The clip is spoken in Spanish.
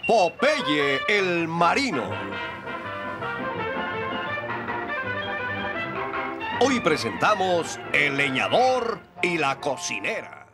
Popeye el Marino. Hoy presentamos El leñador y la cocinera.